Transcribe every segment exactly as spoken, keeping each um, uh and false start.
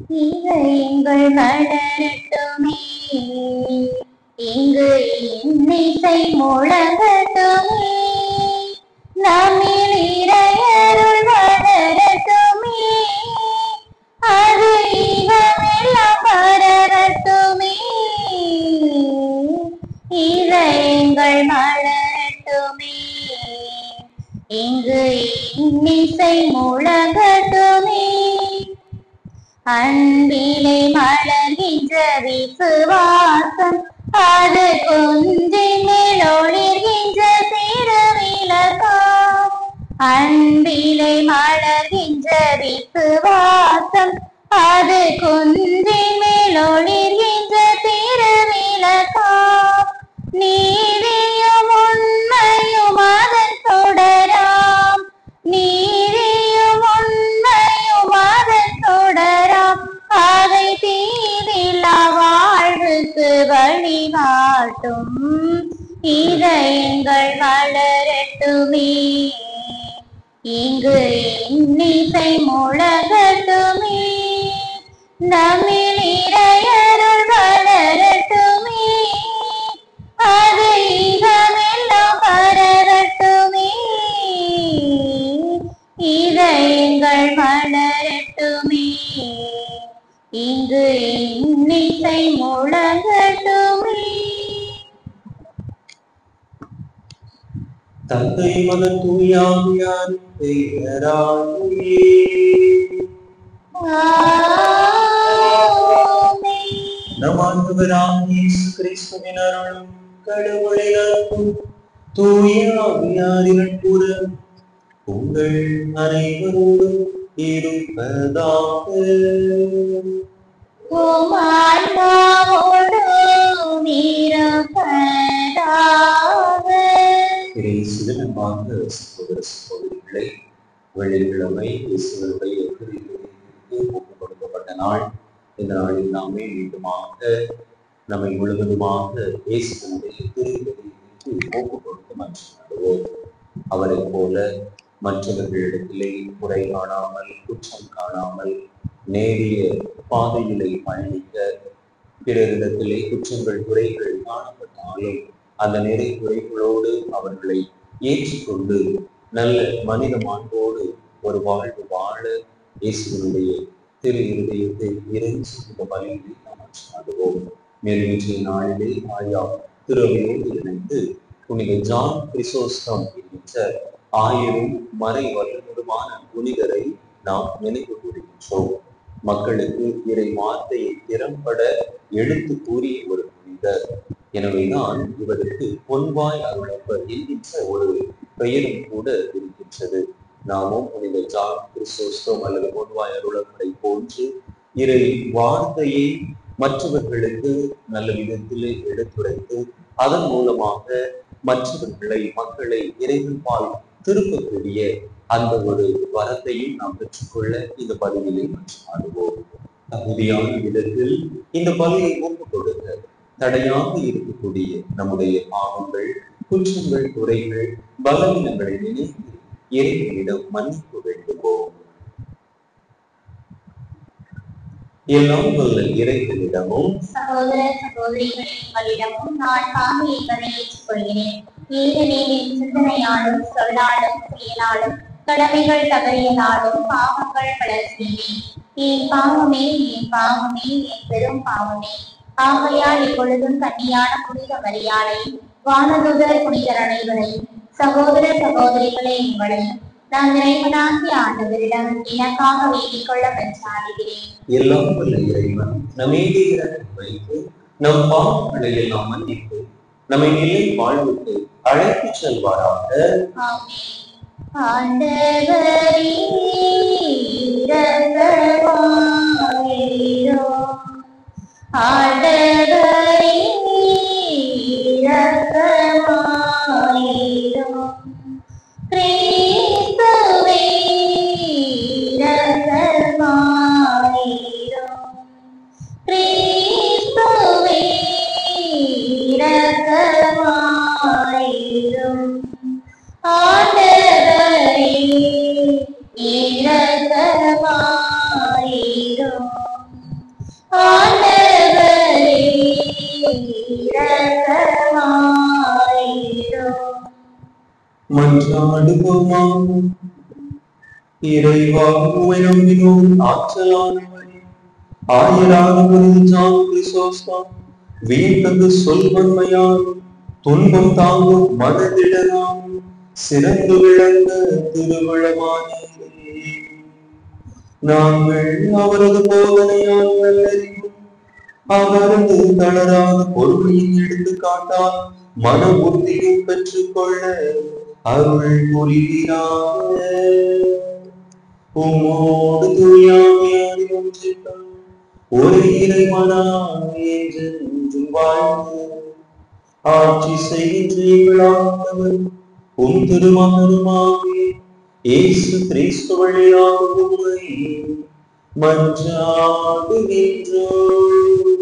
இதயங்கள் வளரட்டுமே, இங்கு இன்னிசை முழங்கட்டுமே, நம்மில் இறையருள் வளரட்டுமே, அது இகமெல்லாம் பரவட்டுமே. இதயங்கள் வளரட்டுமே, இங்கு இன்னிசை முழங்கட்டுமே, அன்பிலே மலர்கின்ற விசுவாசம் அது குன்றின் மேல் ஒளிர்கின்ற திருவிளக்கம். அன்பிலே மலர்கின்ற விசுவாசம் அது குன்றின் மேல் ஒளிர்கின்ற திருவிளக்கம். நீதியும் உண்மையும் அதன் தொடராம், நீதியும் உண்மையும் அதன் தொடராம், அதை தீதில்லா வாழ்வுக்கு வழிகாட்டும். இதயங்கள் வளரட்டுமே, இங்கு இன்னிசை முழங்கட்டுமே, நம்மில் இறையருள் வளரட்டுமே, அது இகமெல்லாம் பரவட்டுமே. இதயங்கள் வளரட்டுமே, இங்கு இன்னிசை முழங்கட்டுமே. தந்தை மகன் தூயாவியார் பெயராலே நம் ஆண்டவராகிய இயேசு கிறிஸ்துவின் அருளும் கடவுளின் அன்பும் தூயாவியாரின் நட்புறவும் உங்கள் அனைவரோடும் இருப்பதாக. சகோதர சகோதரிகளை, வெள்ளிக்கிழமை இயேசுவினுடைய ஒப்புக் கொடுக்கப்பட்ட நாள். இந்த நாளில் நாமே மீண்டுமாக நம்மை முழுவதுமாக இயேசுவினுடைய திருப்பதிக்கு ஒப்புக் கொடுத்து மன்றாடுவோம். அவரை போல மற்றவர்களிடத்திலே குறை காணாமல் குற்றம் காணாமல் நேரிய பாதையிலே பயணிக்க, பிறரிடத்திலே குற்றங்கள் குறைகள் காணப்பட்டாலும் அந்த நிறை குறைகளோடு அவர்களை ஏற்றுக்கொண்டு நல்ல மனித மாண்போடு ஒரு வாழ்வு வாழ இயேசுவினுடைய திரு இருதயத்தை இறைஞ்சி இந்த பலியை நாம் மன்றாடுவோம். மேலும் இன்றைய நாளிலே ஆயா திருவையோடு இணைந்து புனித ஜான் கிறிசோஸ்டம் என்கின்ற ஆயிரம் மறை வல்லுநருமான புனிதரை நாம் நினைவு கூறுகின்றோம். மக்களுக்கு இறை வார்த்தையை திறம்பட எடுத்து கூறிய ஒரு புனிதர். எனவேதான் இவருக்கு பொன்வாய் அருளப்பர் என்கின்ற ஒரு பெயரும் கூட இருக்கின்றது. நாமும் புனித ஜான் கிறிசோஸ்டம் அல்லது பொன்வாய் அருளப்பரை போன்று இறை வார்த்தையை மற்றவர்களுக்கு நல்ல விதத்திலே எடுத்துரைத்து அதன் மூலமாக மற்றவர்களை மக்களை இறைவன் பால் திருப்பக்கூடிய அந்த ஒரு வரத்தையும் நாம் பெற்றுக்கொள்ள இந்த பலியிலே மன்றாடுவோம். தகுதியான விதத்தில் இந்த பலியை ஒப்புக் கொடுக்க தடையாக இருக்கக்கூடிய நம்முடைய பாவங்கள், குற்றங்கள், குறைகள், பலவீனங்களை நினைத்து இறைவனிடம் மன்னிப்பு வேண்டுவோம். எல்லாம் வல்ல இறைவனிடமும் சகோதர சகோதரிகளிடமும் நான் பாவி என்பதை ஏற்றுக்கொள்கிறேன். ஏனெனில் என் சிந்தனையாலும் சொல்லாலும் செயலாலும் கடமைகள் தவறியதாலும் பாவங்கள் பல செய்தேன். என் பாவமே என் பாவமே என் பெரும் பாவமே. ஆகையால் இப்பொழுதும் கன்னியான புனித மரியாதை, வானதுதர் புனிதர் அனைவரையும், சகோதர சகோதரிகளை உங்களையும் நான் இறைவனாகிய ஆண்டவரிடம் எனக்காக வேண்டிக் கொள்ள மன்றாடுகிறேன். எல்லாம் வல்ல இறைவன் நம்மீது இரக்கம் வைத்து நம் பாவங்களை எல்லாம் மன்னித்து நம்மை நிலை வாழ்வுக்கு அழைத்து செல்வாராக. ஆண்டவரே இரக்கமாயிரும், ஆண்டவரே இரக்கமாயிரும், கிறிஸ்துவே இரக்கமாயிரும், கிறிஸ்துவே இரக்கமாயிரும், ஆண்டவரே இரக்கமாயிரும். மன்றாடுவோமா. இறைவா, உம்மை நம்பினோம் ஆற்றலானவரே, ஆயரானவரது ஜான் கிறிஸ்தோஸ்தான் வியத்தகு சொல்வன்மையால் துன்பம் தாங்கும் மனதிடனாம் சிறந்து விளங்க திருவிழமானே. நாங்கள் அவரது போதனையால் நல்லறிவும் அவரது தளராத பொறுமையின் எடுத்துக்காட்டால் மன புத்தியும் பெற்றுக்கொள்ள அருள் புரிகிறார். உம்மோடு தூயாமையாய் ஒன்றிப்பார் ஒரு இறைவனாய் என்றென்றும் வாழ்ந்து ஆட்சி செய்கின்றீர்களானவர் உம் திருமகனுமாகிய இயேசு கிறிஸ்து வழியாக உம்மை மன்றாடுகின்றோம்.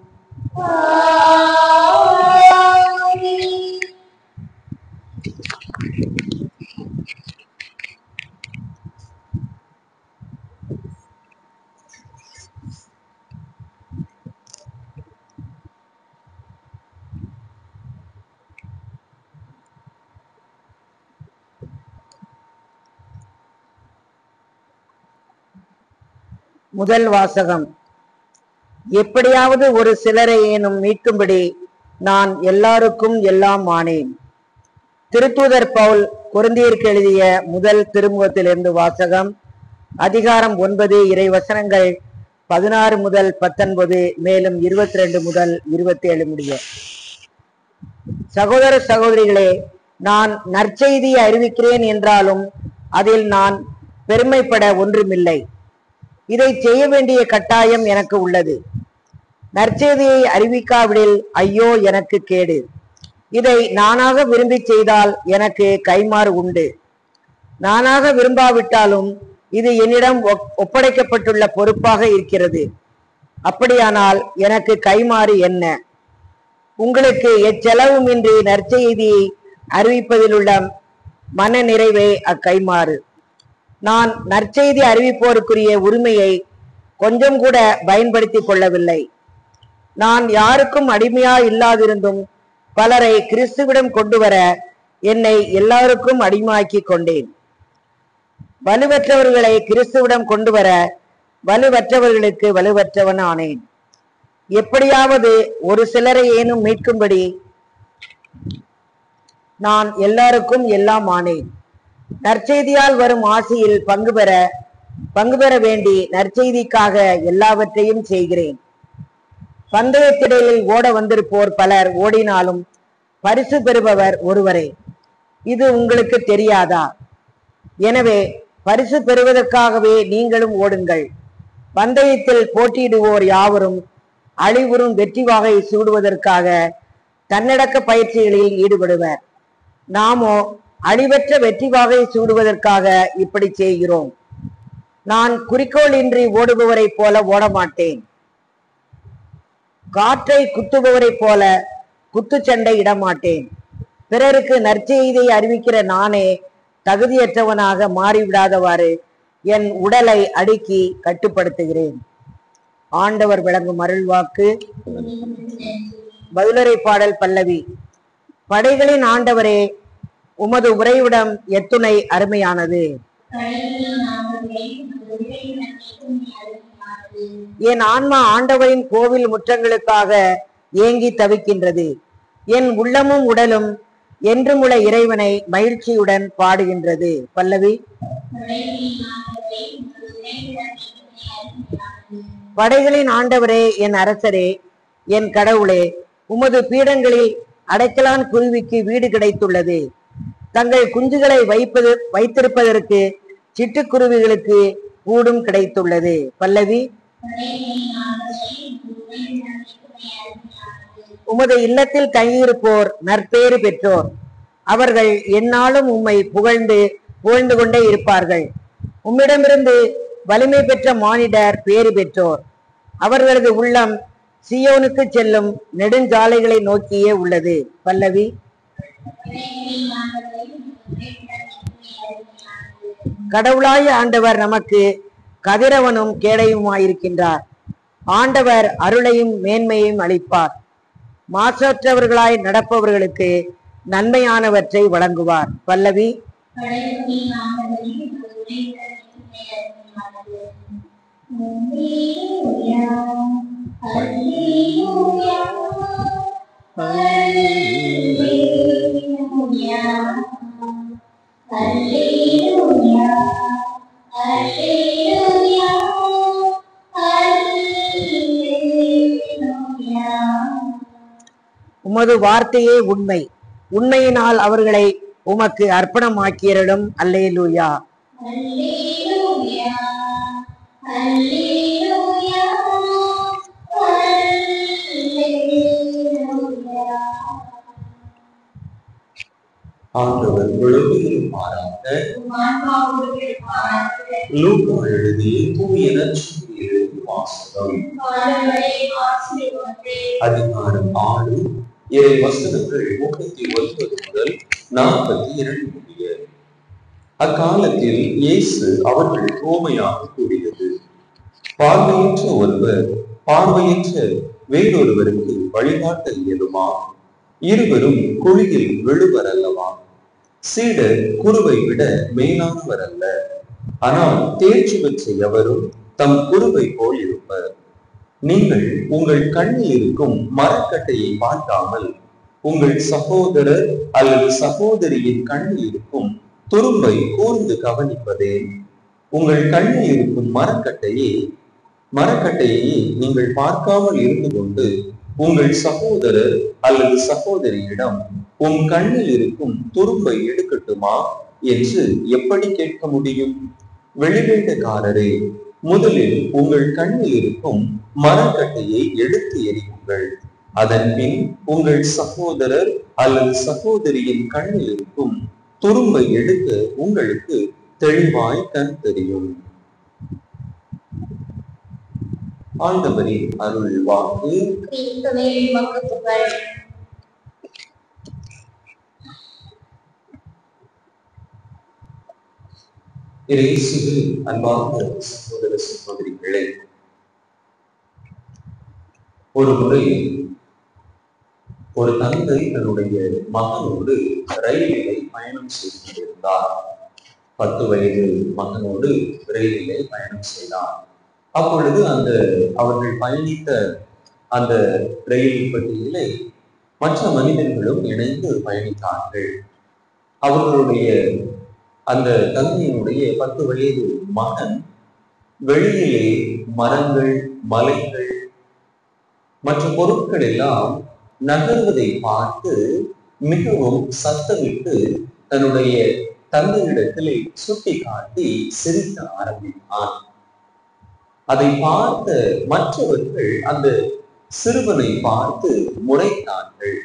முதல் வாசகம். எப்படியாவது ஒரு சிலரை ஏனும் மீட்கும்படி நான் எல்லாருக்கும் எல்லாம் ஆனேன். திருத்தூதர் பவுல் கொரிந்தியருக்கு எழுதிய முதல் திருமுகத்திலிருந்து வாசகம். அதிகாரம் ஒன்பது, இறை வசனங்கள் பதினாறு முதல் பத்தொன்பது, மேலும் இருபத்தி ரெண்டு முதல் இருபத்தி ஏழு முடிய. சகோதர சகோதரிகளே, நான் நற்செய்தியை அறிவிக்கிறேன் என்றாலும் அதில் நான் பெருமைப்பட ஒன்றுமில்லை. இதை செய்ய வேண்டிய கட்டாயம் எனக்கு உள்ளது. நற்செய்தியை அறிவிக்காவிடில் ஐயோ எனக்கு கேடு. இதை நானாக விரும்பி செய்தால் எனக்கு கைமாறு உண்டு. நானாக விரும்பாவிட்டாலும் இது என்னிடம் ஒப்படைக்கப்பட்டுள்ள பொறுப்பாக இருக்கிறது. அப்படியானால் எனக்கு கைமாறு என்ன? உங்களுக்கு எச்செலவுமின்றி நற்செய்தியை அறிவிப்பதிலுள்ள மன நிறைவே அக்கைமாறு. நான் நற்செய்தி அறிவிப்போருக்குரிய உரிமையை கொஞ்சம் கூட பயன்படுத்தி கொள்ளவில்லை. நான் யாருக்கும் அடிமையா இல்லாதிருந்தும் பலரை கிறிஸ்துவிடம் கொண்டு வர என்னை எல்லாருக்கும் அடிமையாக்கி கொண்டேன். வலுவற்றவர்களை கிறிஸ்துவிடம் கொண்டு வர வலுவற்றவர்களுக்கு வலுவற்றவன் ஆனேன். எப்படியாவது ஒரு சிலரை ஏனும் மீட்கும்படி நான் எல்லாருக்கும் எல்லாம் ஆனேன். நற்செய்தியால் வரும் ஆசையில் பங்கு பெற பங்கு பெற வேண்டி நற்செய்திக்காக எல்லாவற்றையும் செய்கிறேன். பந்தயத்திடலில் ஓட வந்திருப்போர் பலர் ஓடினாலும் பரிசு பெறுபவர் ஒருவரே. இது உங்களுக்கு தெரியாதா? எனவே பரிசு பெறுவதற்காகவே நீங்களும் ஓடுங்கள். பந்தயத்தில் போட்டியிடுவோர் யாவரும் அழிவுறும் வெற்றி வாகை சூடுவதற்காக தன்னடக்க பயிற்சிகளில் ஈடுபடுவர். நாமோ அழிவற்ற வெற்றி வாகை சூடுவதற்காக இப்படி செய்கிறோம். நான் குறிக்கோள் இன்றி ஓடுபவரை போல ஓடமாட்டேன். காற்றை குத்துபவரை போல குத்துச்சண்டை இடமாட்டேன். பிறருக்கு நற்செய்தியை அறிவிக்கிற நானே தகுதியற்றவனாக மாறிவிடாதவாறு என் உடலை அடுக்கி கட்டுப்படுத்துகிறேன். ஆண்டவர் விளங்கும் அருள்வாக்கு. பதிலுரை பாடல் பல்லவி. படைகளின் ஆண்டவரே, உமது உறைவிடம் எத்துணை அருமையானது. என் ஆன்மா ஆண்டவரின் கோவில் முற்றங்களுக்காக ஏங்கி தவிக்கின்றது. என் உள்ளமும் உடலும் என்றும் உள்ள இறைவனை மகிழ்ச்சியுடன் பாடுகின்றது. பல்லவி. படைகளின் ஆண்டவரே, என் அரசரே, என் கடவுளே, உமது பீடங்களில் அடைக்கலான் குருவிக்கு வீடு கிடைத்துள்ளது. தங்கள் குஞ்சுகளை வைப்பது வைத்திருப்பதற்கு சிட்டுக்குருவிகளுக்கு கூடும் கிடைத்துள்ளது. பல்லவி. உமது இல்லத்தில் தங்கியிருப்போர் நற்பேறு பெற்றோர். அவர்கள் எந்நாளும் உம்மை புகழ்ந்து புகழ்ந்து கொண்டே இருப்பார்கள். உம்மிடமிருந்து வலிமை பெற்ற மானிடர் பேறு பெற்றோர். அவர்களது உள்ளம் சியோனுக்கு செல்லும் நெடுஞ்சாலைகளை நோக்கியே உள்ளது. பல்லவி. கடவுளாய ஆண்டவர் நமக்கு கதிரவனும் கேடையுமாயிருக்கின்றார். ஆண்டவர் அருளையும் மேன்மையையும் அளிப்பார். மாசற்றவர்களாய் நடப்பவர்களுக்கு நன்மையானவற்றை வழங்குவார். பல்லவி. உமது வார்த்தையே உண்மை, உண்மையினால் அவர்களை உமக்கு அர்ப்பணமாக்கியரிடம். அல்லேலூயா. ஆண்டவர் உலகிலும் மாறாக லூக்கா எழுதிய தூய நற்செய்தியிலிருந்து வாசகம். அதிகாரம் ஆறு, இறை வசனங்கள் முப்பத்தி ஒன்பது முதல் நாற்பத்தி இரண்டு முடிய. அக்காலத்தில் இயேசு அவர்கள் கோமையாக கூறியது, பார்வையற்ற ஒருவர் பார்வையற்ற வேறொருவருக்கு வழிகாட்ட இயலுமா? இருவரும் குழியில் விழுவர் அல்லவா? சீடர் குருவை விட மேலானவர் அல்ல, ஆனால் தேர்ச்சி பெற்ற எவரும் தம் குருவை போல் இருப்பர். நீங்கள் உங்கள் கண்ணில் இருக்கும் மரக்கட்டையை பார்க்காமல் உங்கள் சகோதரர் அல்லது சகோதரியின் கண்ணில் இருக்கும் துரும்பை கூர்ந்து கவனிப்பதே. உங்கள் கண்ணில் இருக்கும் மரக்கட்டையை மரக்கட்டையை நீங்கள் பார்க்காமல் இருந்து கொண்டு உங்கள் சகோதரர் அல்லது சகோதரியிடம் உன் கண்ணில் இருக்கும் துரும்பை எடுக்கட்டுமா என்று எப்படி கேட்க முடியும்? வெளிவேட்டக்காரரே, முதலில் உங்கள் கண்ணில் இருக்கும் மரக்கட்டையை எடுத்து எறியுங்கள். அதன் பின் உங்கள் சகோதரர் அல்லது சகோதரியின் கண்ணில் இருக்கும் துரும்பை எடுக்க உங்களுக்கு தெளிவாய் கண் தெரியும். ஆண்டவரின் அருள் வாக்கு. இயேசுவில் அன்பார்ந்த சகோதர சகோதரிகளே, ஒரு முறை ஒரு தந்தை தன்னுடைய மகனோடு ரயிலிலே பயணம் செய்து கொண்டிருந்தார். பத்து வயது மகனோடு ரயிலிலே பயணம் செய்தார். அப்பொழுது அந்த அவர்கள் பயணித்த அந்த ரயில் பட்டியலை மற்ற மனிதர்களும் இணைந்து பயணித்தார்கள். அவர்களுடைய அந்த தந்தையினுடைய பத்து வயது மகன் வெளியிலே மரங்கள், மலைகள் மற்ற பொருட்கள் எல்லாம் நகர்வதை பார்த்து மிகவும் சத்தமிட்டு தன்னுடைய தந்தையிடத்திலே சுட்டி காட்டி சிரிக்க ஆரம்பித்தான். அதை பார்த்த மற்றவர்கள் அந்த சிறுவனை பார்த்து முறைத்தார்கள்.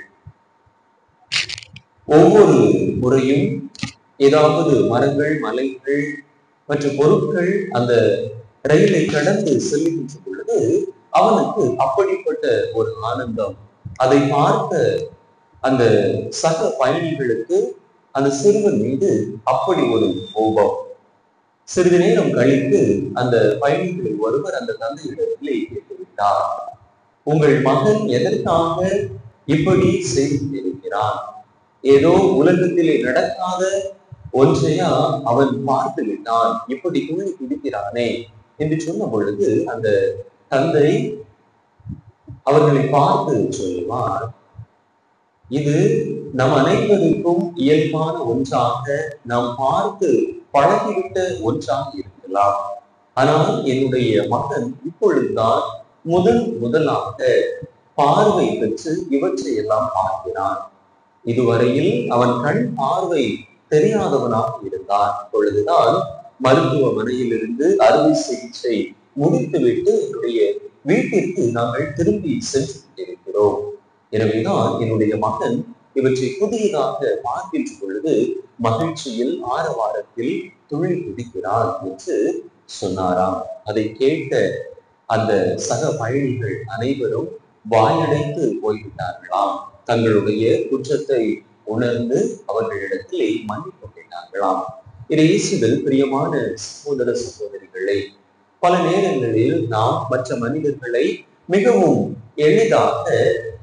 ஒவ்வொரு முறையும் ஏதாவது மரங்கள், மலைகள் மற்ற பொருட்கள் அந்த ரயிலை கடந்து செல்லுகின்ற பொழுது அவனுக்கு அப்படிப்பட்ட ஒரு ஆனந்தம். அதை பார்த்த அந்த சக பயணிகளுக்கு அந்த சிறுவன் மீது அப்படி ஒரு கோபம். சிறிது நேரம் கழித்து அந்த பயணிகளில் ஒருவர் அந்த தந்தையிடத்திலே கேட்டுவிட்டார், உங்கள் மகன் எதற்காக இப்படி செய்து கொண்டிருக்கிறான்? ஏதோ உலகத்திலே நடக்காத ஒன்றையா அவன் பார்த்து விட்டான், இப்படி துள்ளி குதிக்கிறானே என்று சொன்ன பொழுது அந்த தந்தை அவர்களை பார்த்து சொல்லுவார், இது நம் அனைவருக்கும் இயல்பான ஒன்றாக நாம் பார்த்து பழகிவிட்ட ஒன்றாக இருக்கலாம். ஆனால் என்னுடைய மகன் இப்பொழுதுதான் முதல் முதலாக பார்வை பெற்று இவற்றை எல்லாம் பார்க்கிறான். இதுவரையில் அவன் கண் பார்வை தெரியாதவனாக இருந்தான். இப்பொழுதுதான் மருத்துவமனையில் இருந்து அறுவை சிகிச்சை முடித்துவிட்டு என்னுடைய வீட்டிற்கு நாங்கள் திரும்பி சென்று கொண்டிருக்கிறோம். எனவேதான் என்னுடைய மகன் இவற்றை புதியதாக பார்க்கின்ற பொழுது மகிழ்ச்சியில் ஆரவாரத்தில் துள்ளி குதிக்கிறான் என்று சொன்னாராம். அதை கேட்ட அந்த சக பயணிகள் அனைவரும் வாயடைத்து போய்விட்டார்களாம். தங்களுடைய குற்றத்தை உணர்ந்து அவர்களிடத்திலே மன்னிப்பு கேட்டார்களாம். இயேசுவில் பிரியமான சகோதர சகோதரிகளை, பல நேரங்களில் நாம் மற்ற மனிதர்களை மிகவும் எளிதாக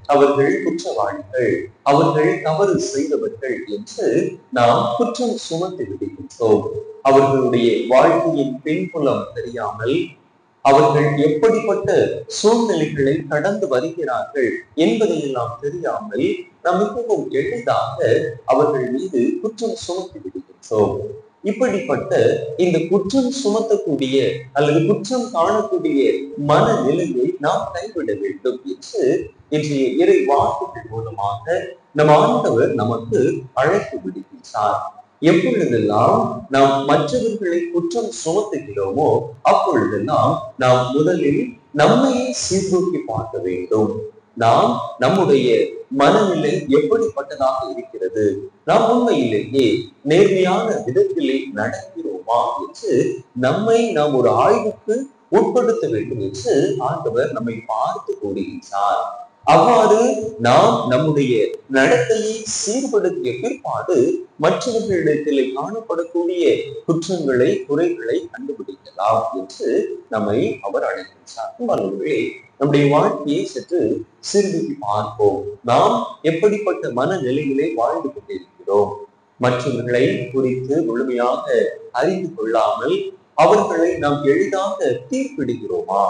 அவர்கள் குற்றவாளிகள், அவர்கள் தவறு செய்தவர்கள் என்று நாம் குற்றம் சுமத்தி விடுகின்றோம். அவர்களுடைய வாழ்க்கையின் பின்புலம் தெரியாமல், அவர்கள் எப்படிப்பட்ட சூழ்நிலைகளை கடந்து வருகிறார்கள் என்பதையெல்லாம் தெரியாமல் நாம் மிகவும் எளிதாக அவர்கள் மீது குற்றம் சுமத்தி விடுகின்றோம். இப்படிப்பட்ட இந்த குற்றம் சுமத்தக்கூடிய அல்லது குற்றம் காணக்கூடிய மனநிலையை நாம் கைவிட வேண்டும் என்று இன்றைய இறை வாக்குகள் மூலமாக நம் ஆண்டவர் நமக்கு அழைப்பு விடுகின்றார். எப்பொழுதெல்லாம் நாம் மற்றவர்களை குற்றம் சுமத்துகிறோமோ அப்பொழுதெல்லாம் நாம் முதலில் நம்மையே சீர்தூக்கி பார்க்க வேண்டும். நாம் நம்முடைய மனநிலை எப்படிப்பட்டதாக இருக்கிறது, நாம் உண்மையிலேயே நேர்மையான விதத்திலே நடக்கிறோமா என்று நம்மை நாம் ஒரு ஆய்வுக்கு உட்படுத்த வேண்டும் என்று ஆண்டவர் நம்மை பார்த்து கூறுகின்றார். அவ்வாறு நாம் நம்முடைய நடத்தையை சீர்படுத்திய பிற்பாடு மற்றவர்களிடத்திலே காணப்படக்கூடிய குற்றங்களை குறைகளை கண்டுபிடிக்கலாம் என்று நம்மை அவர் அழைக்கின்றார். அன்பர்களே, நம்முடைய வாழ்க்கையை சற்று சீர்தூக்கி பார்ப்போம். நாம் எப்படிப்பட்ட மனநிலையிலே வாழ்ந்து கொண்டிருக்கிறோம்? மற்றவர்களை குறித்து முழுமையாக அறிந்து கொள்ளாமல் அவர்களை நாம் எளிதாக தீர்ப்பிடுகிறோமா?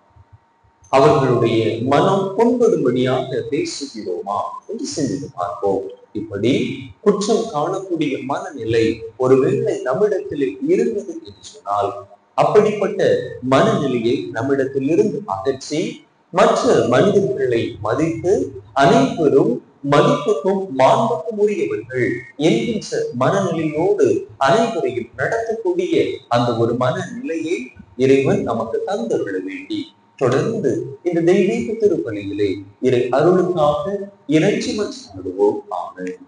அவர்களுடைய மனம் புண்படும்படியாக பேசுகிறோமா என்று சிந்தித்து பார்ப்போம். இப்படி குற்றம் காணக்கூடிய மனநிலை ஒருவேளை நம்மிடத்தில் இருந்தது என்று சொன்னால், அப்படிப்பட்ட மனநிலையை நம்மிடத்தில் இருந்து அகற்றி மற்ற மனிதர்களை மதித்து அனைவரும் மதிப்புக்கும் மாண்புக்கும் உரியவர்கள் என்கின்ற மனநிலையோடு அனைவரையும் நடத்தக்கூடிய அந்த ஒரு மனநிலையை இறைவன் நமக்கு தந்துவிட வேண்டி தொடர்ந்து இந்த தெய்வீக திருப்பலியிலே இறை அருளுக்காக இறைச்சிமன் சாடுவோம். ஆமென்.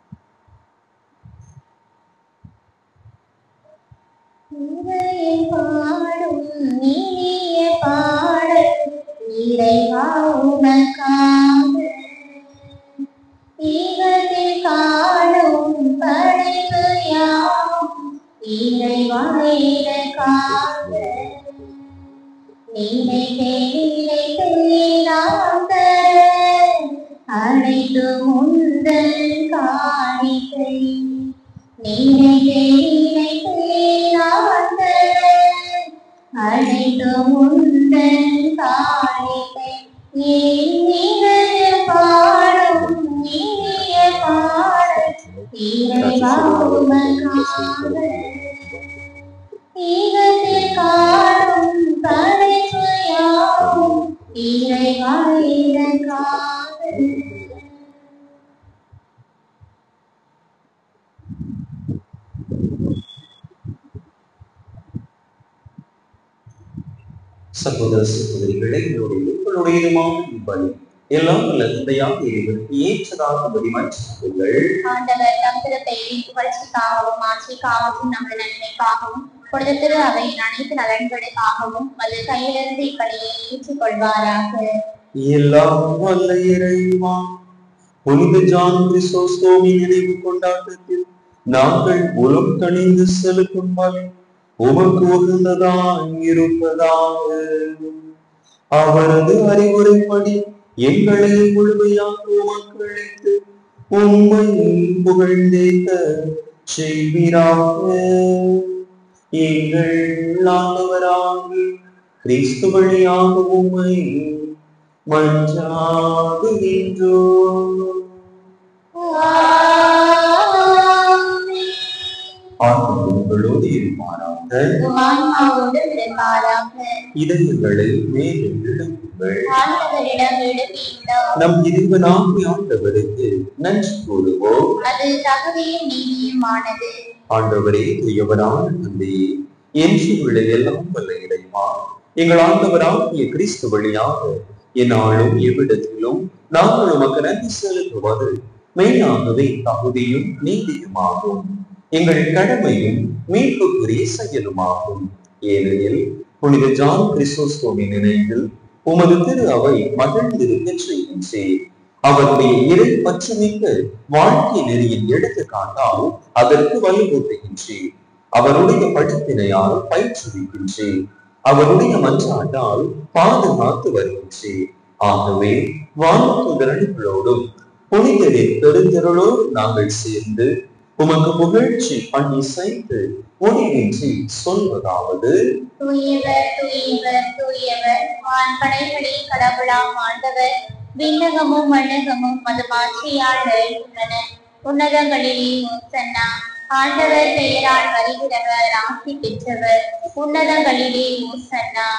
பாடும் நீய பாடல் இறைவா உனக்காக, ஈகத்தில் காணும் படைப்பு யாவும் இறைவா எனக்காக, நீனை தேடினை தேடாத அனைத்து முந்தல் காணிக்கை, நீனை தேடினை தேடாத அனைத்து முந்தல் காணிக்கை, நீங்க பாடும் நீய பாடல் இறைவா உனக்காக, ஈகத்தில் காணும் படைப்பு யாவும் இறைவா எனக்காக. சகோதர சகோதரிகளை, உங்களுடையதுமான இப்பலி எல்லாம் நல்லதையாக இறைவனுக்கு ஏற்றதாக வடிவமைத்துள்ளார்கள். ஆண்டவர் தம் திரு பெயரின் புகழ்ச்சிக்காகவும் ஆட்சிக்காகவும் நமது நன்மைக்காகவும் பொழுது திரு அவையின் அனைத்து நலன்களுக்காகவும் அது கையிலிருந்து இப்படியை ஏற்றுக் கொள்வாராக. எல்லாம் வல்ல இறைவா, புனித ஜான் கிறிஸ்தோஸ்தோமி நினைவு கொண்டாட்டத்தில் நாங்கள் உலம் கணிந்து செலுத்தும் பலி உமக்கு உகந்ததாய் இருப்பதாக. அவரது அறிவுரைப்படி எங்களை முழுமையாக உமக்கு அளித்து உம்மை புகழ்ந்தேத்த செய்வீராக. எங்கள் ஆண்டவராகிய கிறிஸ்து வழியாக உம்மை மன்றாடுகின்றோம். ஆண்டவர் உங்களோடு இருப்பாராக. ஆன்மாவோடு இருப்பாராக. இதயங்களை மேலும் எழுப்புங்கள். ஆண்டவரிடம் எழுப்பியுள்ளோம். நம் இறைவனாகிய ஆண்டவருக்கு நன்றி கூறுவோம். அது தகுதியும் நீதியுமானது. ஆண்டவரே, தூயவரான தந்தையே, என்று உள்ள எல்லாம் வல்ல இறைவா, எங்கள் ஆண்டவராகிய கிறிஸ்து வழியாக என்னாலும் எவ்விடத்திலும் நாங்கள் உமக்கு நன்றி செலுத்துவது மெய்யாகவே தகுதியும் நீதியுமாகும். எங்கள் கடமையும் மீட்புக்குரிய செயலுமாகும். ஏனெனில் புனித ஜான் கிறிஸ்தோஸ்தோமி நினைவில் உமது திரு அவை மகிழ்ந்திருக்க செய்கின்றேன். அவருடைய இறை பற்றுமிக்க வாழ்க்கை நெறியின் எடுத்துக்காட்டால் அதற்கு வலுவூட்டுகின்றேன். அவருடைய படிப்பினையால் பயிற்றுவிக்கின்றேன். அவருடைய மன்றாட்டால் பாதுகாத்து வருகின்றேன். ஆகவே வானதூதர்களோடும் புனிதரின் பெருந்திரளோடு நாங்கள் சேர்ந்து உமக்கு புகழ்ச்சி பண்ணி செய்து முடிவின்றி சொல்வதாவது: தூயவர் தூயவர் தூயவர் வான்படைகளின் கடவுளாம் ஆண்டவர், விண்ணகமும் மண்ணகமும் மது மாட்சியால் நிறைந்துள்ளன. உன்னதங்களிலே ஓசன்னா. ஆண்டவர் பெயரால் வருகிறவர் ஆசி பெற்றவர். உன்னதங்களிலே ஓசன்னா.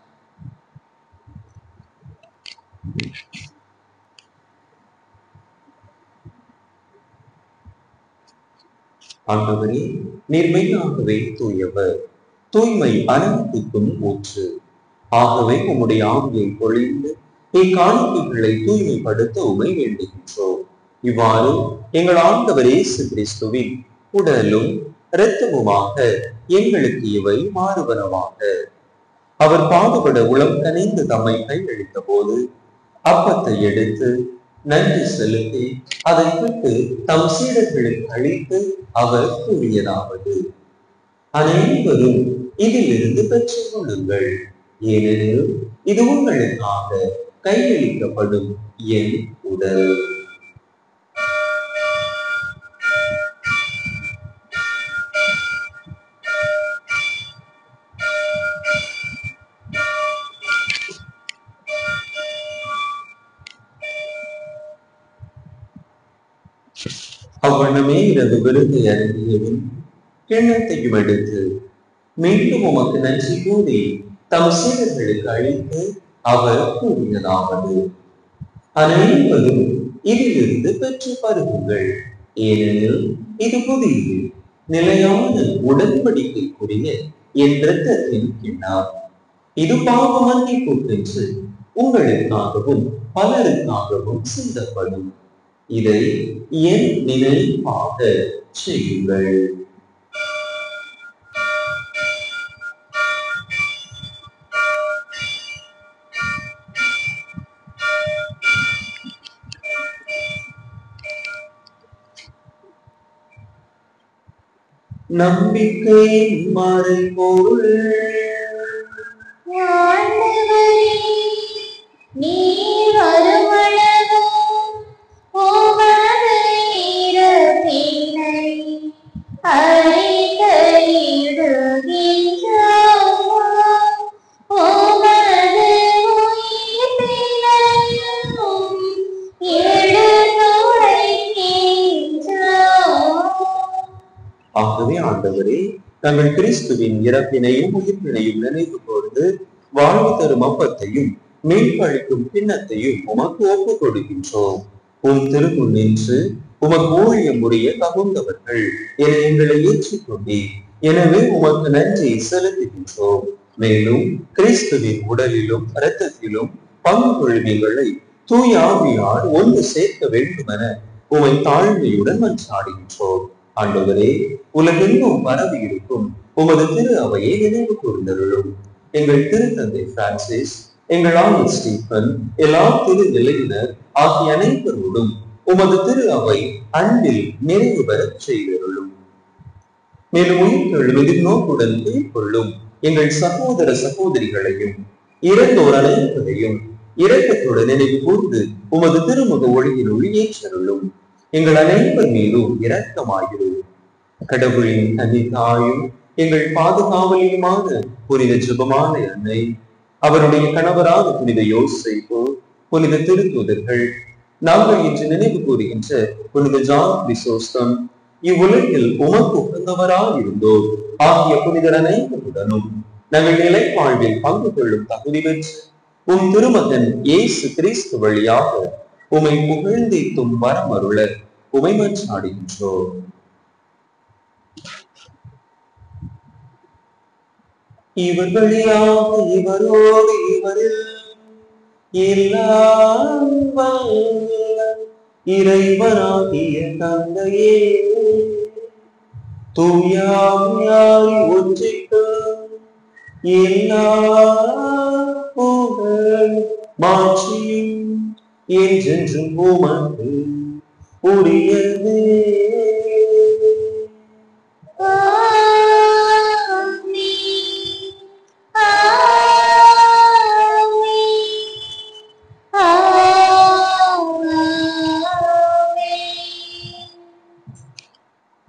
ஆண்டவரே, நீர் மெய்யாகவே தூயவர், தூய்மை அனைத்துக்கும் ஊற்று. ஆகவே உம்முடைய ஆவியை பொழிந்து இக்காணிக்கைகளை தூய்மைப்படுத்த உமை வேண்டுகின்றோம். இவ்வாறு எங்கள் ஆண்டவர் இயேசு கிறிஸ்துவின் உடலும் இரத்தமுமாக எங்களுக்கு இவை மாறுவனவாக. அவர் பாடுபட உளம் கனிந்து தம்மை கையளித்த போது அப்பத்தை எடுத்து நன்றி செலுத்தி அதை விட்டு தம் சீடர்களுக்கு அளித்து அவர் கூறியதாவது: அனைவரும் இதிலிருந்து பெற்றுக் கொள்ளுங்கள், ஏனெனில் இது உங்களுக்காக கையளிக்கப்படும் என் உடல். அவ்வண்ணமே இரவு விருந்தை அருந்தியதும் கிண்ணத்தையும் எடுத்து மீண்டும் உமக்கு நன்றி கூறி தம் சீடர்களுக்கு அளித்து அவர் கூறியதாவது: அனைவரும் இதிலிருந்து பெற்று பருகுங்கள், ஏனெனில் இது புதிய நிலையான உடன்படிக்கைக்குரிய என் இரத்தத்தின் கிண்ணம். இது பாவ மன்னிப்புக்கென்று உங்களுக்காகவும் பலருக்காகவும் சிந்தப்படும். இதை என் நினைவாக செய்யுங்கள். நம்பிக்கையின் மறைபொருள் நீர் வருமளவும் உமது இறப்பினை அறிக்கையிடுகின்றோம், உமது உயிர்ப்பினையும் எடுத்துரைக்கின்றோம். ஆகவே ஆண்டவரே, தங்கள் கிறிஸ்துவின் இறப்பினையும் உயிர்ப்பினையும் நினைவு கூர்ந்து வாழ்வு தரும் அப்பத்தையும் மீட்பளிக்கும் பின்னத்தையும் உமக்கு ஒப்புக் கொடுக்கின்றோம். உம் திருமுன் நின்று உமக்கு ஊழியம் புரிய தகுந்தவர்கள் என எங்களை ஏற்றுக்கொண்டீர். எனவே உமக்கு நன்றி செலுத்துகின்றோம். மேலும் கிறிஸ்துவின் உடலிலும் இரத்தத்திலும் பங்கு கொள்வீங்களை தூய ஆவியார் ஒன்று சேர்க்க வேண்டும் என உமை தாழ்மையுடன் மன்றாடுகின்றோம். ஆண்டவரே, உலகெங்கும் பரவி இருக்கும் உமது திரு அவையை நினைவு கூர்ந்தருளும். எங்கள் திருத்தந்தை பிரான்சிஸ், எங்கள் ஆளுநர் ஸ்டீபன், எல்லா திரு நிலையினர் ஆகிய அனைவரோடும் உமது திரு அவை அன்பில் நிறைவு பெற செய்தருளும். மேலும் உயிர்த்தெழும் எதிர்நோக்குடன் மேற்கொள்ளும் எங்கள் சகோதர சகோதரிகளையும் இறந்தோர் அனைவரையும் இரக்கத்துடன் நினைவு கூர்ந்து உமது திருமுக ஒளியின் ஒளியேற்றருளும். எங்கள் அனைவர் மீதும் இரக்கமாயிரும். கடவுளின் தனி தாயும் எங்கள் பாதுகாவலியுமான புனித ஜெபமான அன்னை, அவருடைய கணவரான புனித யோசேப்பு, புனித திருத்தூதர்கள், நாங்கள் இன்று நினைவு கூறுகின்ற புனித ஜான் கிறிசோஸ்தம், இவ்வுலகில் உமக்கு உகந்தவராயிருந்தோர் ஆகிய புனிதர் அனைவருடனும் நாங்கள் நிலை வாழ்வில் பங்கு கொள்ளும் தகுதி பெற்று உம் திருமகன் இயேசு கிறிஸ்து வழியாக உமை புகழ்ந்தேத்தும் வரமருள உமை மன்றாடுகின்றோம். இவர் வழியாக இவரோடு இவரில் எல்லாம் வல்ல இறைவனாகிய தந்தையே, தூயாமையாய் ஒன்றிக்கு எல்லா புகழ் மாட்சியும் என்றென்றும் உமக்கு உரியது. ஆமென்.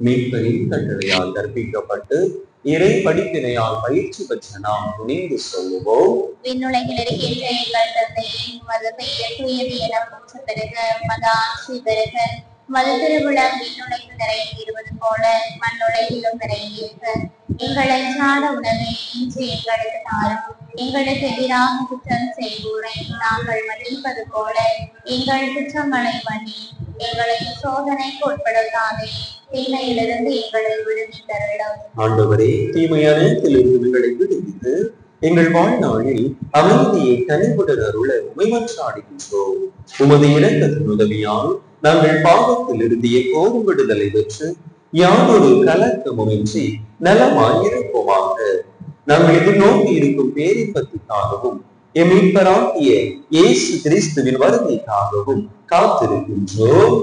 மீட்பரின் கட்டளையால் கற்பிக்கப்பட்டு இறை படிப்பினையால் பயிற்சி பெற்ற நாம் துணிந்து சொல்லுவோம். விண்ணுலகில் இருக்கின்ற எங்கள் தந்தையே, உமது பெயர் தூயது என போற்ற பெருக, உமது ஆட்சி பெருக, உமது திருவிழம் விண்ணுலகில் நிறைவேறுவது போல மண்ணுலகிலும் நிறைவேறுக. எங்கள் அன்றாட உணவை இன்று எங்களுக்கு தாரும். எங்களுக்கு எதிராக குற்றம் செய்வோரை நாங்கள் மன்னிப்பது போல எங்கள் குற்றங்களை மன்னி. எங்களை சோதனைக்கு உட்படுத்தாதே, தீமையிலிருந்து எங்களை விடுவித்தருளும். ஆண்டவரே, தீமை அனைத்திலிருந்து எங்களை விடுவித்து எங்கள் வாழ்நாளில் அமைதியை கனிவுடன் அருள உம்மை மன்றாடுகின்றோம். உமது இரக்கத்தின் உதவியால் நாங்கள் பாவத்தில் இருந்து எப்போதும் விடுதலை பெற்று யாதொரு கலக்கமுமின்றி நலமாயிருப்போமாக. நாங்கள் எதிர்நோக்கி இருக்கும் பேரின்பத்திற்காகவும் எம் மீட்பராகிய இயேசு கிறிஸ்துவின் வருகைக்காகவும் காத்திருக்கின்றோம்.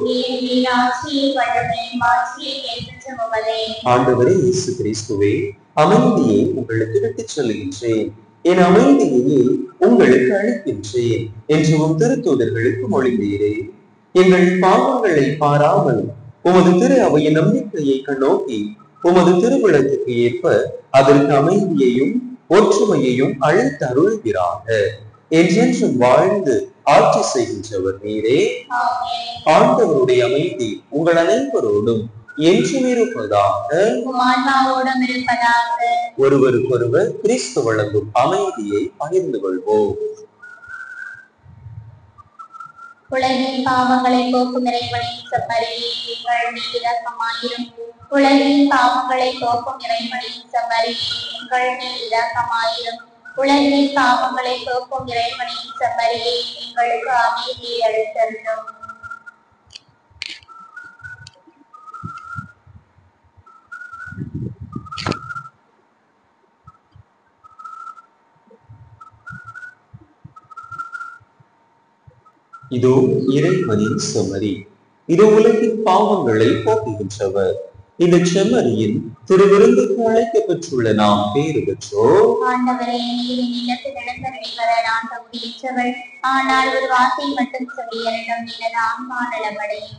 ஆண்டவரே இயேசு கிறிஸ்துவே, அமைதியை உங்களுக்கு விட்டுச் செல்கின்றேன், என் அமைதியை உங்களுக்கு அளிக்கின்றேன் என்று உம் திருத்தூதர்களுக்கு மொழிந்தீரே. எங்கள் பாவங்களை பாராமல் உமது திரு அவையின் நம்பிக்கையை கண்ணோக்கி உமது திருவிழத்துக்கு ஏற்ப அதற்கு அமைதியையும் ஒற்றுமையையும் அழைத்து அருள்கிறாக. என்றென்றும் வாழ்ந்து ஆட்சி செய்கின்றவர் நீரே. ஆண்டவருடைய அமைதி உங்கள் அனைவரோடும் என்றும் இருப்பதாக. ஒருவருக்கொருவர் கிறிஸ்து வழங்கும் அமைதியை பகிர்ந்து கொள்வோம். உலகின் பாவங்களை போக்கும் இறைவனின் செம்மறியே, எங்கள் மீது இரக்கமாயிரும். உலகின் பாவங்களை போக்கும் இறைவனின் செம்மறியே, எங்கள் மீது இரக்கமாயிரும். உலகின் பாவங்களை போக்கும் இறைவனின் செம்மறியே, எங்களுக்கு அமைதியை அளித்தருளும். இதோ இறைவனின் செம்மறி, இதோ உலகின் பாவங்களை போக்குகின்றவர். இந்த செம்மறியின் திருவிருந்துக்கு அழைக்கப்பட்டுள்ள நாம் பேறு பெற்றோம். ஆண்டவரே, நீரின் இல்லத்தில் எழுந்தருளி வர நான் தகுதியற்றவள். ஆனால் ஒரு வார்த்தை மட்டும் சொல்லியரிடம் எனது ஆன்மா நலமடையும்.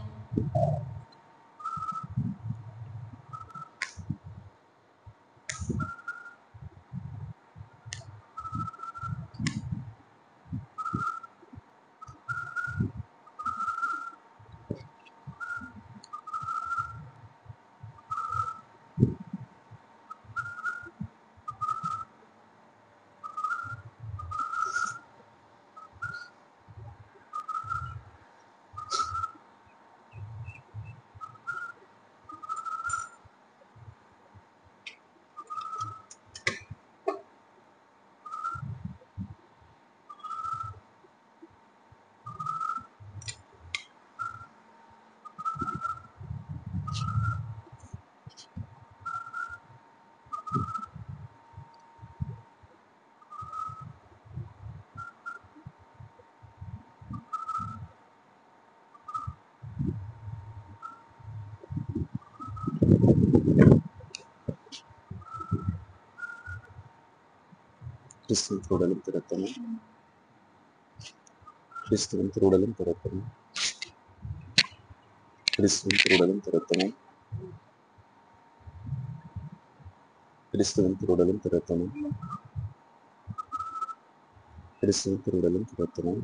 கிறிஸ்துவின் திருவுடலும் திறத்தமும் கிறிஸ்துவின் திருவுடலும் திறத்தமும் கிறிஸ்துவின் திருவுடலும் திறத்தமும் கிறிஸ்துவின் திருவுடலும் திறத்தமும் கிறிஸ்துவின் திருவுடலும் திறத்தமும்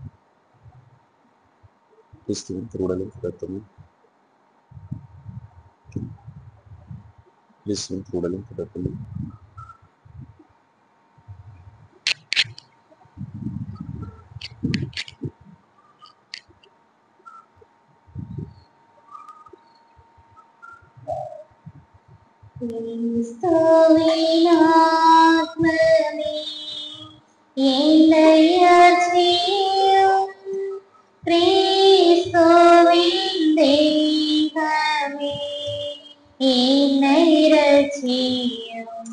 கிறிஸ்துவின் திருவுடலும் திறத்தமும் கிறிஸ்துவின் திருவுடலும் திறத்தமும் கிறிஸ்துவின் ஆத்மமே என்னை அர்ச்சியும், கிறிஸ்துவின் தேகமே என்னை ரட்சியும்,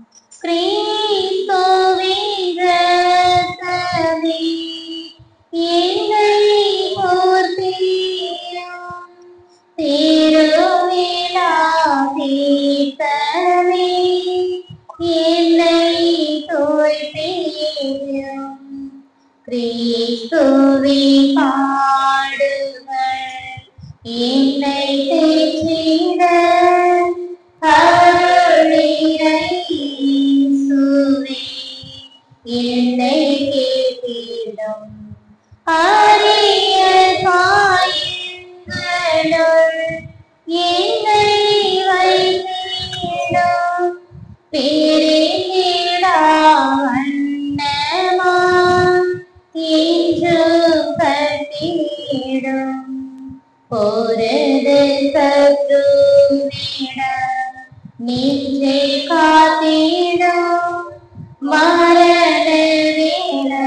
கிறிஸ்துவின் இரத்தமே என்னை போர்த்தியும், திருவிழா தீர்த்தமே என்னை தோய்ப்பியும், கிறிஸ்துவின் பாடுகள் என்னை தேற்றிட பெருகிடா வண்ணமா இன்றும் கட்டிடும் பொருது கருவிட நின்றே காத்திடும் மரண வேளை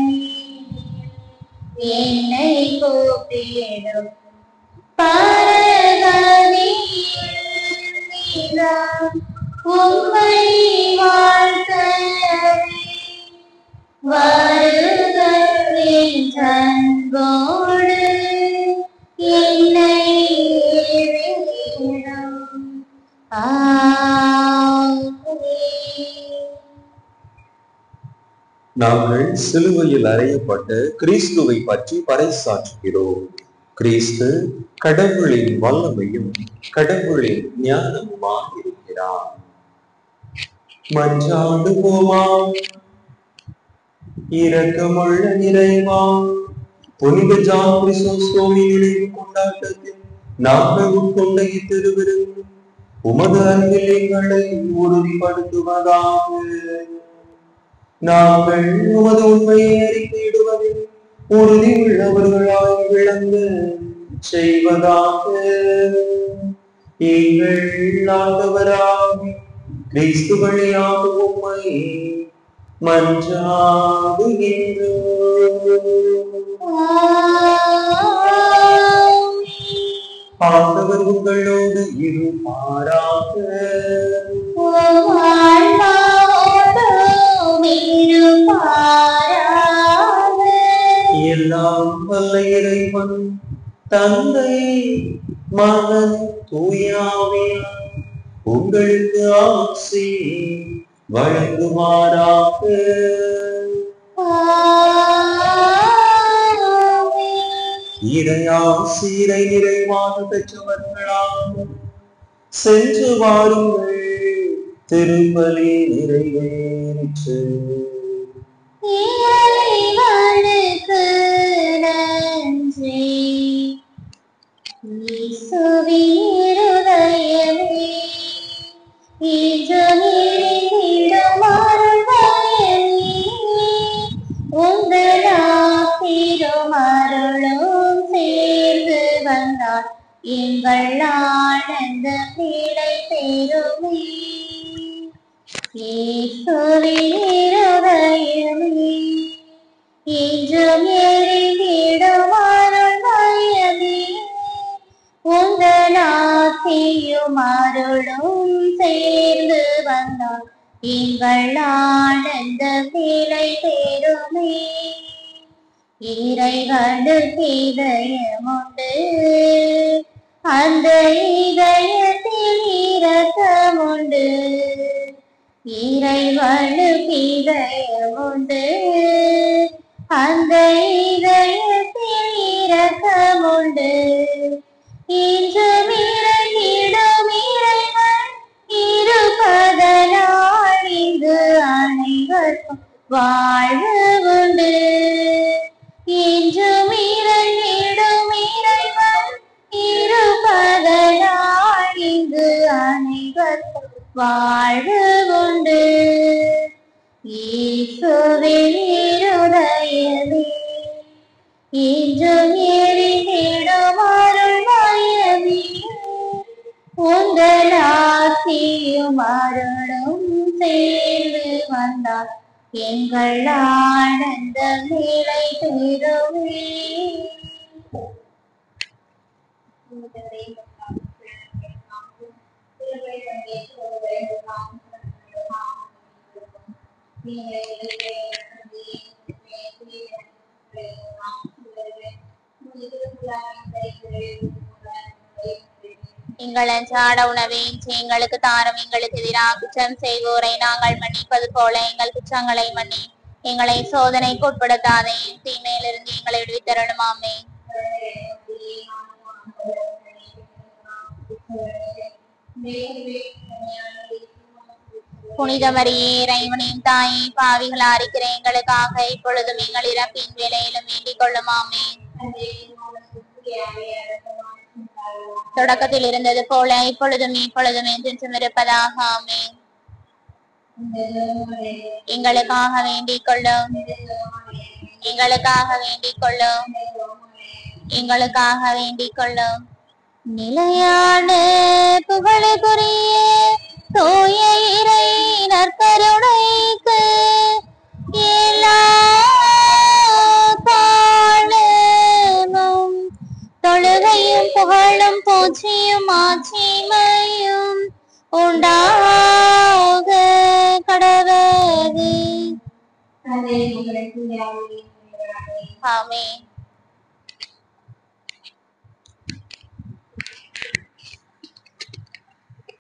என்னை கூப்பிடும் பரகதியில் உம்மை வாழ்த்த வருகிறேன் அன்போடு என்னை ஏவிடும். ஆமென். நாங்கள் சிலுவையில் அறையப்பட்ட கிறிஸ்துவை பற்றி பறைசாற்றுகிறோம். கிறிஸ்து கடவுளின் வல்லமையும் கடவுளின் ஞானமுமாக இருக்கிறார். மன்றாடுவோமா. இரக்கமுள்ள இறைவா, புனித ஜான் கிறிஸ்தோஸ்தோவின் நினைவு கொண்டாட்டத்தில் நாங்கள் உட்கொண்ட இத்திருவிருந்து உமது அன்பில் எங்களை உறுதிப்படுத்துவதாக. நாங்கள் உமது உண்மையை அறிக்கையிடுவதில் உறுதி உள்ளவர்களாய் விளங்க செய்வதாக. எங்கள் ஆண்டவராகிய கிறிஸ்து வழியாக உம்மை மன்றாடுகின்றோம். ஆண்டவர் உங்களோடு இருப்பாராக. எல்லாம் வல்ல இறைவன் தந்தை மகன் தூயாவியார் உங்களுக்கு ஆசி வழங்குவாராக. இறையாசிரை நிறைவாக பெற்றவர்களாக சென்று வாருங்கள். திருப்பலி நிறைவேற்று. இறைவனுக்கு நன்றி. இயேசுவின் இருதயமே இன்று நிறைந்திடும் அருள்வயமே, உங்கள் ஆசிரும் அருளும் சேர்ந்து வந்தால் எங்கள் ஆனந்த நிலை பெறுமே. இயேசுவின் இருதயமே இன்றும் எரிந்திடும் அருள்மயமே, உங்கள் ஆசியும் அருளும் சேர்ந்து வந்தால் எங்கள் ஆனந்த நிலை பெறுமே. இறைவனுக்கு இதயமுண்டு, அந்த இதயத்தில் இரக்கமுண்டு. இறைவனுக்கு இதயமுண்டு, அந்த இதயத்தில் இரக்கமுண்டு. இன்றும் இறையிடும் இறைவன் இருப்பதனால் இங்கு அனைவருக்கும் வாழ்வு உண்டு. இன்றும் இறையிடும் இறைவன் இருப்பதனால் இங்கு அனைவருக்கும் வாழ்வு உண்டு. இயேசுவின் இருதயமே இன்றும் எரிந்திடும் அருள்மயமே, உங்கள் ஆசியும் அருளும் சேர்ந்து வந்தால் எங்கள் ஆனந்த நிலை பெறுமே. எங்கள் அன்றாட உணவை இன்று எங்களுக்கு தாரும். எங்களுக்கு எதிராக குற்றம் செய்வோரை நாங்கள் மன்னிப்பது போல எங்கள் குற்றங்களை மன்னி. எங்களை சோதனைக்கு உட்படுத்தாதே, தீமையிலிருந்து எங்களை விடுவித்தருளும். ஆமென். புனித மரியே, இறைவனின் தாயே, பாவிகளா இருக்கிற எங்களுக்காக இப்பொழுதும் எங்கள் இறப்பின் வேளையிலும் வேண்டிக் கொள்ளும். ஆமென். தொடக்கத்தில் இருந்தது போல இப்பொழுதும் இப்பொழுதும் என்றென்றும் இருப்பதாக. ஆமென். எங்களுக்காக வேண்டிக் கொள்ளும். எங்களுக்காக வேண்டிக் கொள்ளும். எங்களுக்காக வேண்டிக் கொள்ளும். நிலையான புகழுக்குரிய தூய இறை நற்கருணைக்கு எல்லா காலமும் தொழுகையும் புகழும் பூச்சியும் ஆட்சிமையும் உண்டாக கடவது. ஆமென்.